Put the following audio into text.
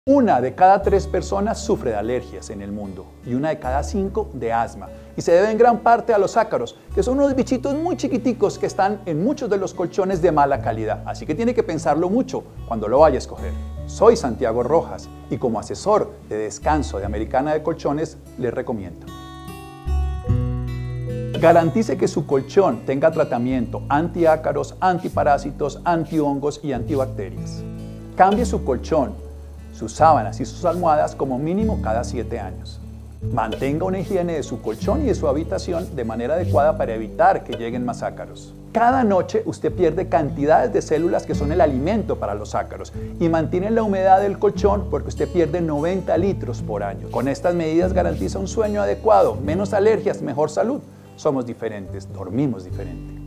Una de cada 3 personas sufre de alergias en el mundo y una de cada 5 de asma. Y se debe en gran parte a los ácaros, que son unos bichitos muy chiquiticos que están en muchos de los colchones de mala calidad. Así que tiene que pensarlo mucho cuando lo vaya a escoger. Soy Santiago Rojas y como asesor de descanso de Americana de Colchones les recomiendo: garantice que su colchón tenga tratamiento antiácaros, antiparásitos, antihongos y antibacterias. Cambie su colchón, sus sábanas y sus almohadas como mínimo cada 7 años. Mantenga una higiene de su colchón y de su habitación de manera adecuada para evitar que lleguen más ácaros. Cada noche usted pierde cantidades de células que son el alimento para los ácaros y mantiene la humedad del colchón porque usted pierde 90 litros por año. Con estas medidas garantiza un sueño adecuado, menos alergias, mejor salud. Somos diferentes, dormimos diferente.